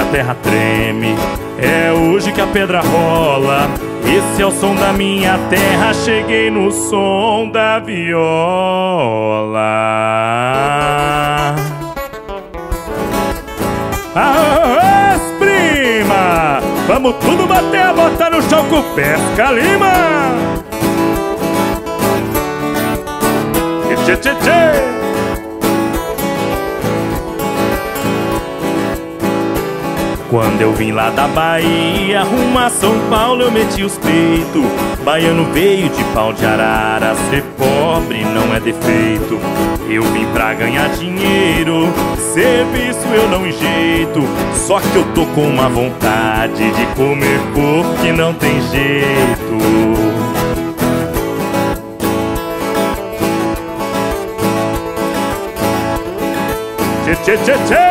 terra treme. É hoje que a pedra rola. Esse é o som da minha terra. Cheguei no som da viola. Arroz, prima! Vamos tudo bater a bota no chão com pesca lima! Tchê, tchê, tchê! Quando eu vim lá da Bahia, rumo a São Paulo eu meti os peitos. Baiano veio de pau de arara, ser pobre não é defeito. Eu vim pra ganhar dinheiro, serviço eu não enjeito. Só que eu tô com uma vontade de comer porco que não tem jeito. Tchê, tchê, tchê, tchê!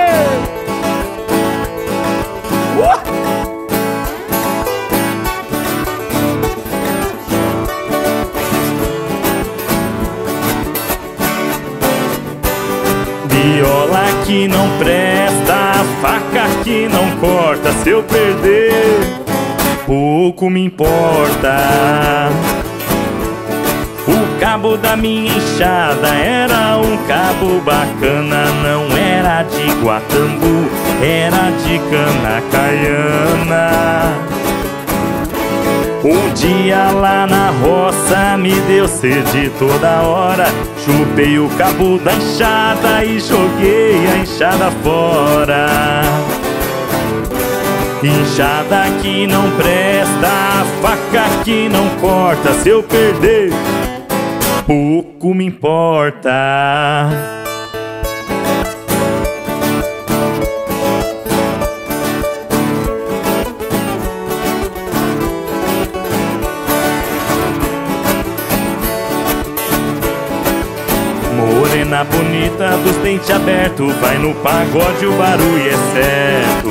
Viola que não presta, faca que não corta. Se eu perder, pouco me importa. O cabo da minha enxada era um cabo bacana. Não era de Guatambu, era de cana caiana. Um dia lá na roça me deu sede toda hora. Chupei o cabo da enxada e joguei a enxada fora. Enxada que não presta, faca que não corta. Se eu perder, pouco me importa. Morena bonita dos dentes abertos, vai no pagode, o barulho é certo.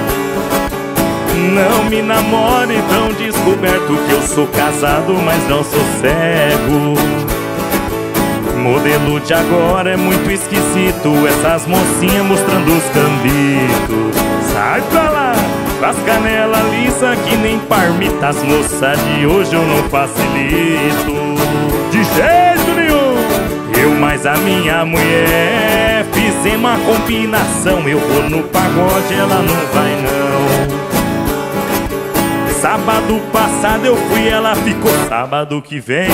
Não me namore tão descoberto, que eu sou casado, mas não sou cego. Modelo de agora é muito esquisito, essas mocinhas mostrando os cambitos. Sai pra lá, com as canelas lisa que nem parmita. As moças de hoje eu não facilito de jeito nenhum. Eu mais a minha mulher fizemos uma combinação. Eu vou no pagode, ela não vai não. Sábado passado eu fui, ela ficou. Sábado que vem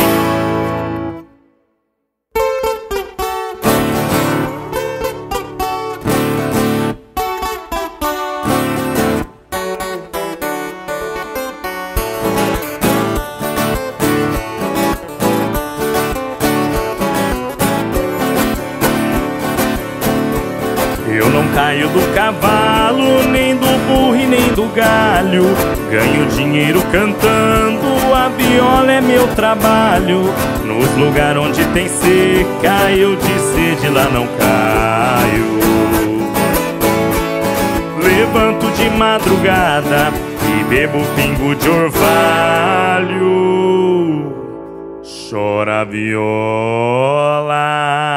eu não caio do cavalo, nem do burro e nem do galho. Ganho dinheiro cantando, a viola é meu trabalho. Nos lugares onde tem seca, eu de sede lá não caio. Levanto de madrugada e bebo pingo de orvalho. Chora a viola.